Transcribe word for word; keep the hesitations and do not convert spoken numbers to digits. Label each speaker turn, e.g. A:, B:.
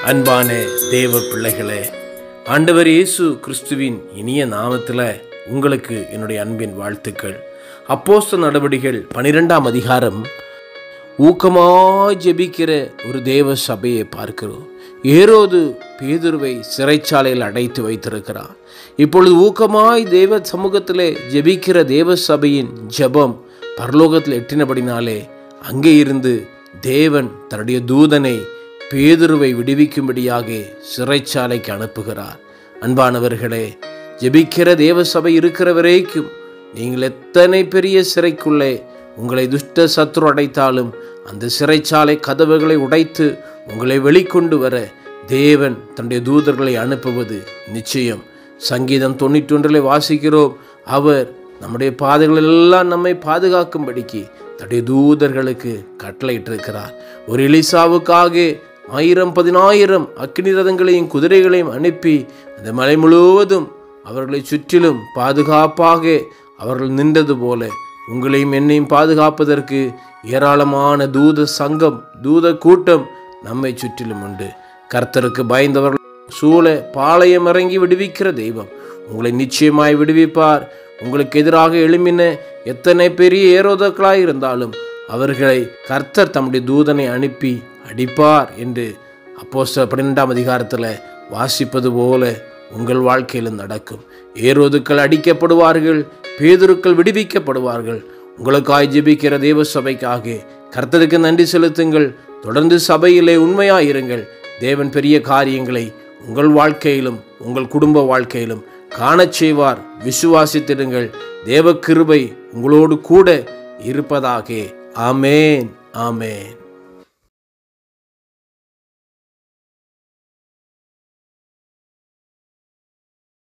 A: அன்பான தேவ பிள்ளைகளே, ஆண்டவர் இயேசு கிறிஸ்துவின் இனிய நாமத்தில் உங்களுக்கு என்னுடைய அன்பின் வாழ்த்துக்கள். அப்போஸ்தலர் நடவடிக்கைகள் பனிரெண்டாம் அதிகாரம் ஊக்கமாய் ஜெபிக்கிற ஒரு தேவ சபையை பார்க்கிறோம். ஏரோது பேதுருவை சிறைச்சாலையில் அடைத்து வைத்திருக்கிறார். இப்பொழுது ஊக்கமாய் தேவ சமூகத்திலே ஜெபிக்கிற தேவ சபையின் ஜெபம் பரலோகத்தில் எட்டினபடினாலே அங்கே இருந்து தேவன் தன்னுடைய தூதனை பேதுருவை விடுவிக்கும்படியாக சிறைச்சாலைக்கு அனுப்புகிறார். அன்பானவர்களே, ஜெபிக்கிற தேவ சபை இருக்கிற வரைக்கும் நீங்கள் எத்தனை பெரிய சிறைக்குள்ளே உங்களை துஷ்ட சத்துரு அடைத்தாலும் அந்த சிறைச்சாலை கதவுகளை உடைத்து உங்களை வெளிக்கொண்டு வர தேவன் தன்னுடைய தூதர்களை அனுப்புவது நிச்சயம். சங்கீதம் தொண்ணூற்றி ஒன்றில் வாசிக்கிறோம், அவர் நம்முடைய பாதைகளெல்லாம் நம்மை பாதுகாக்கும்படிக்கு தன்னுடைய தூதர்களுக்கு கட்டளையிட்டிருக்கிறார். ஒரு எலிசாவுக்காக ஆயிரம் பதினாயிரம் அக்கினி ரதங்களையும் குதிரைகளையும் அனுப்பி அந்த மலை முழுவதும் அவர்களை சுற்றிலும் பாதுகாப்பாக அவர்கள் நின்றது போல உங்களையும் என்னையும் பாதுகாப்பதற்கு ஏராளமான தூத சங்கம், தூத கூட்டம் நம்மை சுற்றிலும் உண்டு. கர்த்தருக்கு பயந்தவர்கள் சூழ பாளையம் இறங்கி விடுவிக்கிற தெய்வம் உங்களை நிச்சயமாய் விடுவிப்பார். உங்களுக்கு எதிராக எழும்பின எத்தனை பெரிய ஏரோதர்களாய் இருந்தாலும் அவர்களை கர்த்தர் தம்முடைய தூதனை அனுப்பி அடிப்பார் என்று அப்போஸ்தலர் பன்னிரெண்டாம் அதிகாரத்தில் வாசிப்பது போல உங்கள் வாழ்க்கையிலும் நடக்கும். ஏரோதுக்கள் அடிக்கப்படுவார்கள், பேதுருக்கள் விடுவிக்கப்படுவார்கள். உங்களுக்காய் ஜெபிக்கிற தேவ சபைக்காக கர்த்தருக்கு நன்றி செலுத்துங்கள். தொடர்ந்து சபையிலே உண்மையாயிருங்கள். தேவன் பெரிய காரியங்களை உங்கள் வாழ்க்கையிலும் உங்கள் குடும்ப வாழ்க்கையிலும் காணச் செய்வார். விசுவாசித்திடுங்கள். தேவ கிருபை உங்களோடு கூட இருப்பதாக. ஆமேன், ஆமேன்.